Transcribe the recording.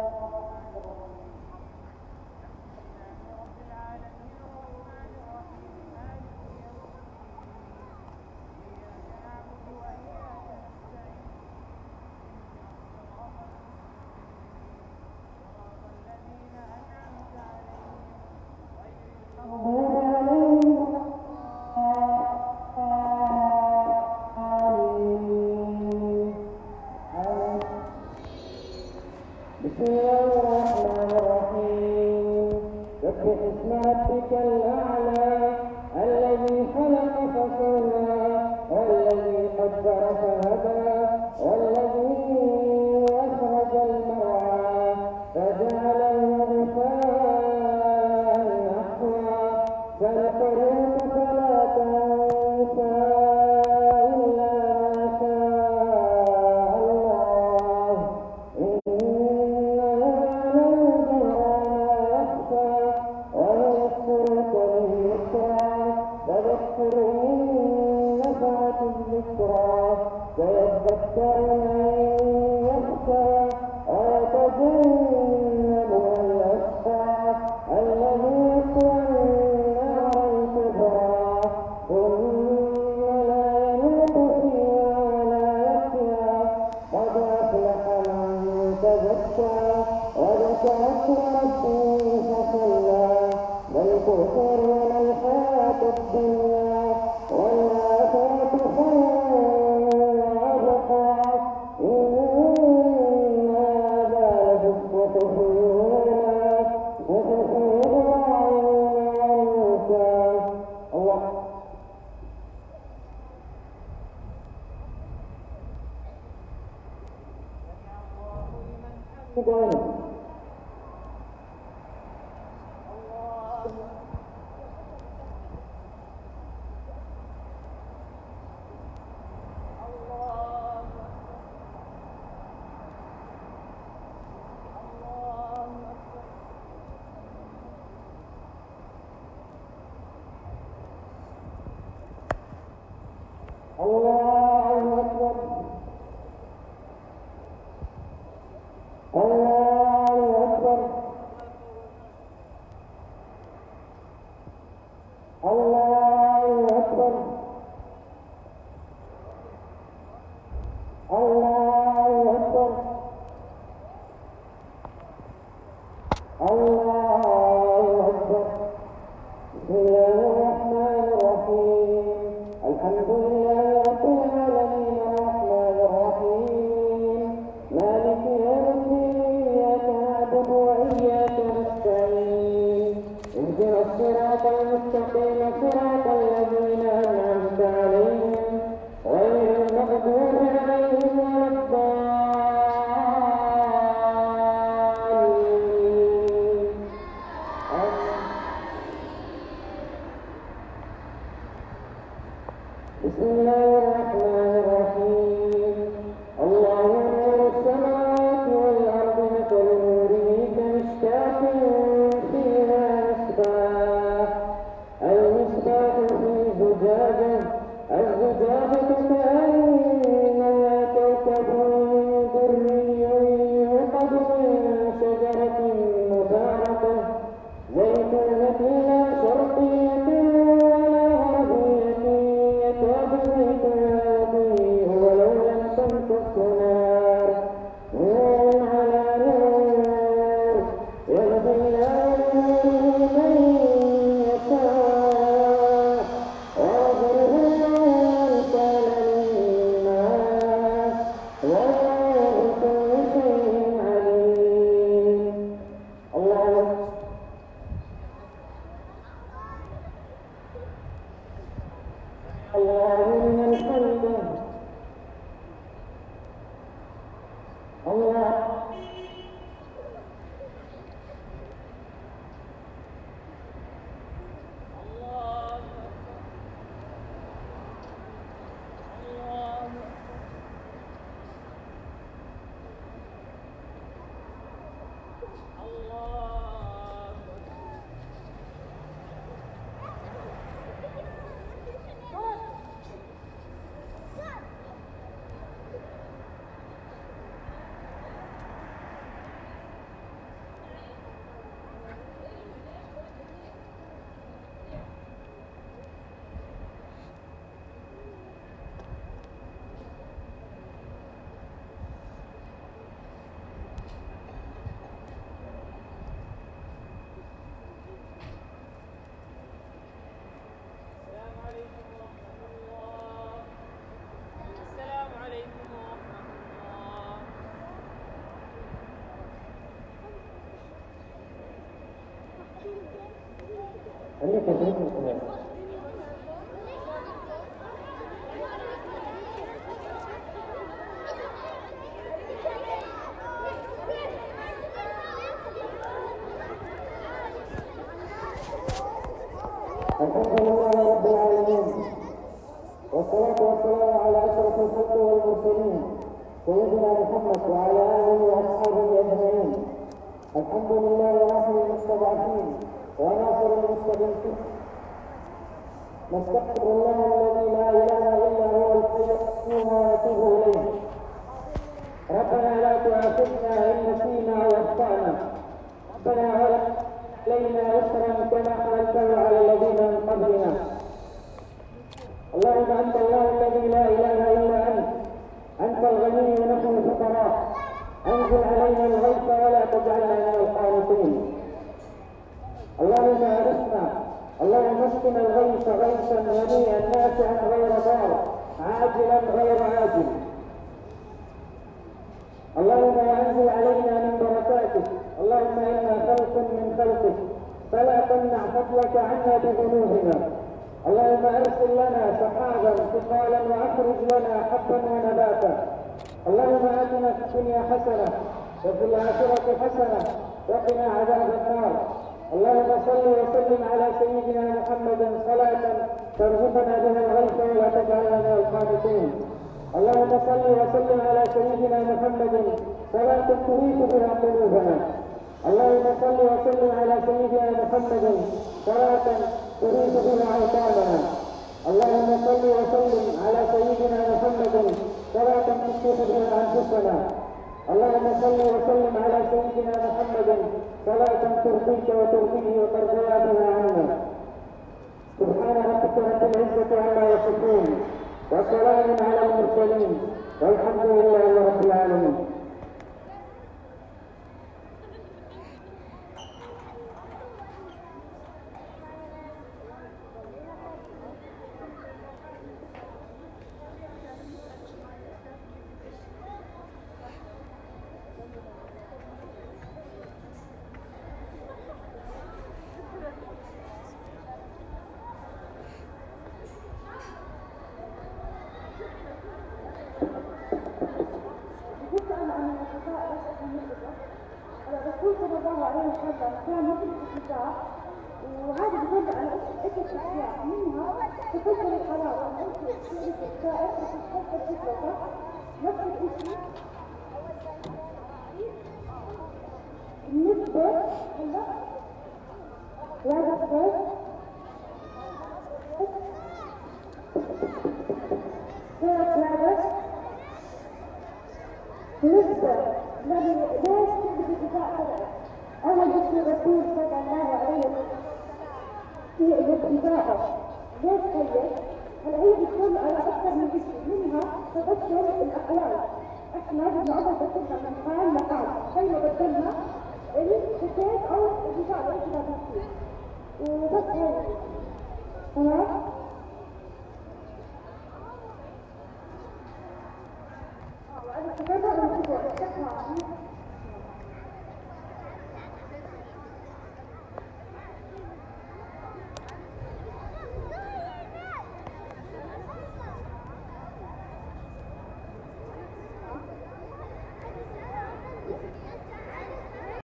زيتونة لا شرقية ولا غربية يكاد الحمد لله رب العالمين، والصلاة والسلام على أشرف الخلق والمرسلين سيدنا محمد وعلى آله وأصحابه أجمعين. الحمد لله ناصر المستضعفين وناصر المستضعفين. نستغفر الله الذي لا إله إلا هو الحي القيوم ونتوب إليه. ربنا لا تؤاخذنا إن نسينا أو أخطأنا. ربنا ولا علينا يسرا كما حملته على الذين من قبلنا. اللهم انت الله الذي لا اله الا انت الغني ونحن الفقراء. انزل علينا الغيث ولا تجعلنا من القانطين. اللهم اغثنا، اللهم اسقنا الغيث غيثا هنيئا نافعا غير ضار عاجلا غير عاجل. اللهم وانزل علينا من بركاتك. اللهم انا خلق من خلقك فلا تمنع فضلك عنا بذنوبنا. اللهم ارسل لنا سحابا ثقالا واخرج لنا حبا ونباتا. اللهم اتنا في الدنيا حسنه وفي الاخره حسنه وقنا عذاب النار. اللهم صل وسلم على سيدنا محمد صلاة ترزقنا بها الغيث ولا تجعلنا من القانطين. اللهم صل وسلم على سيدنا محمد صلاة تريد بها قلوبنا. اللهم صل وسلم على سيدنا محمد صلاة تريد بها اوطاننا. اللهم صل وسلم على سيدنا محمد صلاة تشفي بها انفسنا. اللهم صل وسلم على سيدنا محمد صلاة ترضيك وترضيه وترضى بها عنا. سبحان ربك رب العزة عما يصفون وسلام على المرسلين والحمد لله رب العالمين. الرسول صلى الله عليه وسلم كان يدرس الكتاب، وهذا يدل على عدة أشياء، منها تفسر الحلال والمنكر في الاستسقاء وتفسر الفتوى نفس الشيء بالنسبة لهذا الصوت بالنسبة ليش تكتب الدفاع هذا؟ أول شيء الرسول صلى الله عليه وسلم في الاتباع ليش خير؟ هلا هي بتدل على أكثر من شيء، منها تفسر الأحلام. إحنا بنعرف تفسيرها من حال لحال، زي ما بدلنا الكتاب أو الدفاع ليش ما بتصير. وبس هيك تمام؟